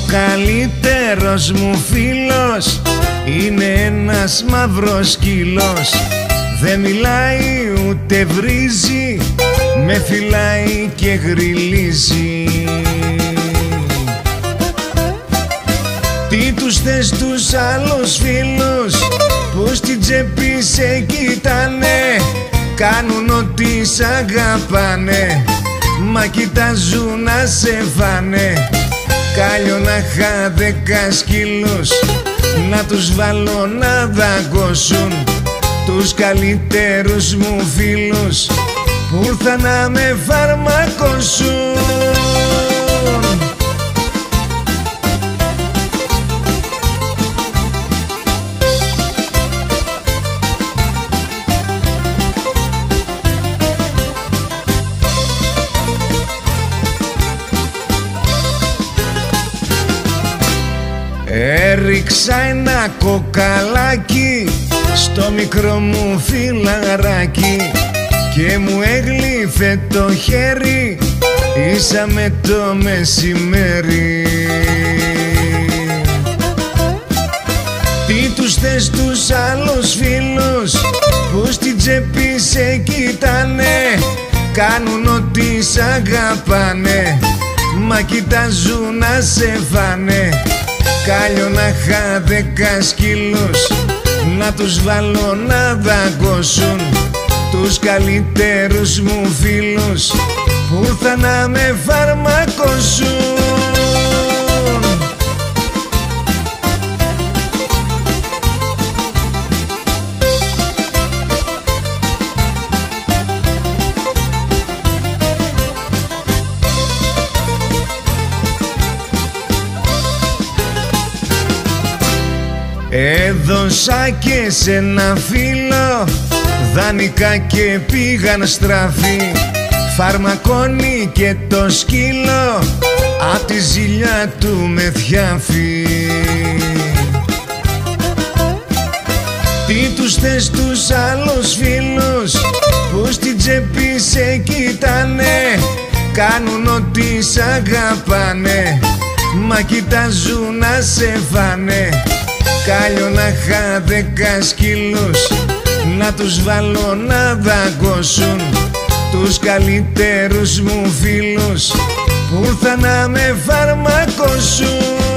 καλύτερος μου φίλος είναι ένας μαύρος σκύλος. Δεν μιλάει ούτε βρίζει, με φυλάει και γρυλίζει. Τι τους θες τους άλλους φίλους που στην τσέπη σε κοιτάνε, κάνουν ότι σ' αγαπάνε, μα κοιτάζουν να σε φάνε. Κάλιο να είχα 10 σκύλους, να τους βάλω να δαγκώσουν τους καλύτερους μου φίλους που ήρθαν να με φαρμακώσουν. Έριξα ένα κοκαλάκι στο μικρό μου φιλαράκι και μου έγλυφε το χέρι ίσα με το μεσημέρι. Τι τους θες τους άλλους φίλους που στην τσέπη σε κοιτάνε, κάνουν ότι σ' αγαπάνε, μα κοιτάζουν να σε φάνε. Κάλιο να είχα 10 σκύλους, να τους βάλω να δαγκώσουν τους καλύτερους μου φίλους που ήρθαν να με φαρμακώσουν. Έδωσα και σε ένα φίλο δανεικά και πήγαν στραφή, φαρμακώνει και το σκύλο απ' τη ζήλια του με θιάφει. Τι τους θες τους άλλους φίλους που στην τσέπη σε κοιτάνε, κάνουν ότι σ' αγαπάνε, μα κοιτάζουν να σε φάνε. Κάλιο να είχα 10 σκύλους, να τους βάλω να δαγκώσουν τους καλύτερους μου φίλους που ήρθαν να με φαρμακώσουν.